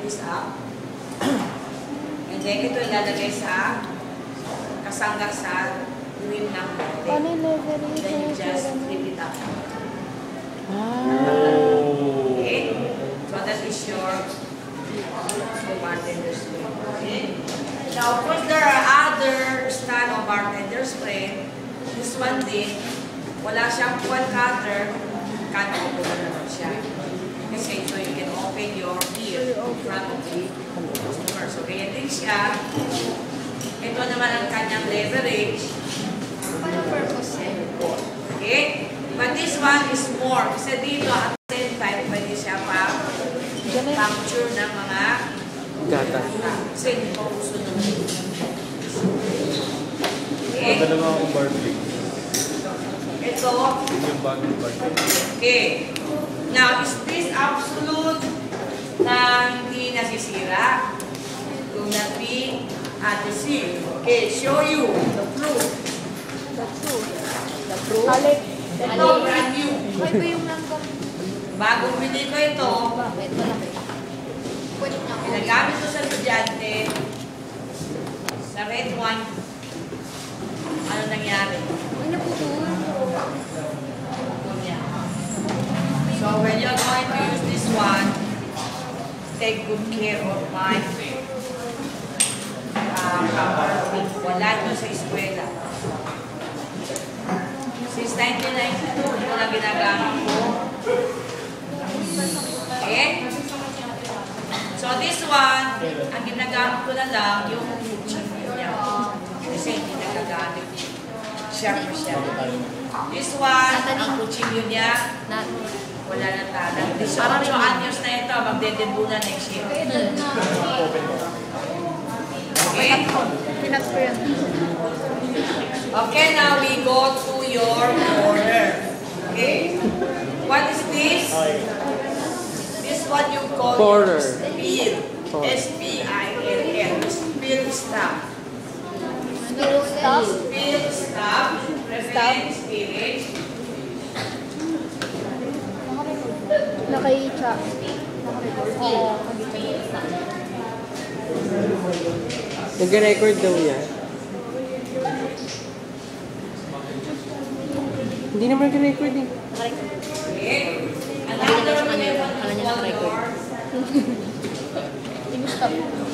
this up. And then ito ilalagay sa kasangga sa rim ng bote. Then you just flip it up. Okay? So that is your bartender spray. Okay? Now, of course, there are other style of bartender spray. This one din, wala siyang one cutter, cut open naman siya. Kasi so you can open your ear in front of the customer. So, ganyan din siya. Ito naman ang kanyang leverage. Anong purpose eh? Okay? But this one is more. Kasi dito, at the same time, pwede siya puncture ng mga gata. Kasi hindi pa uso ng okay? Dalawa akong barclay. Ito. Yung bagong barclay. Okay. Now, is this absolute na hindi nasisira? Will not be adhesive. Okay, show you the proof. The fruit. The fruit? Ito, brand new. Ay ba yung langgam? Bagong bili ko ito. Bakit? Malaki. Pwede na ako. Pinagamit ko sa estudyante. Sa red one. Ano nangyari? Ay, naputol. So when you're going to use this one, take good care of my wala ito sa eskwela. Since 1992, ito na ginagamit ko. Okay? So this one, ang ginagamit ko na lang, yung chimney niya. Kasi hindi nagagamit. Sharp siya. This one, ang kutsilyo niya, wala na talang. 18 anyos na ito, magdedebu na next year. Okay? Pinat ko yan. Okay, now we go to your order. Okay? What is this? This one you call Porter. spill. S-P-I-L-L. Spill stuff. Spill stuff? Spill stuff. Reference spillage. Nakaitsa. Nag-record daw yan. Hindi naman nag-record eh. Okay? Kala niya naka-record. Another Inusta.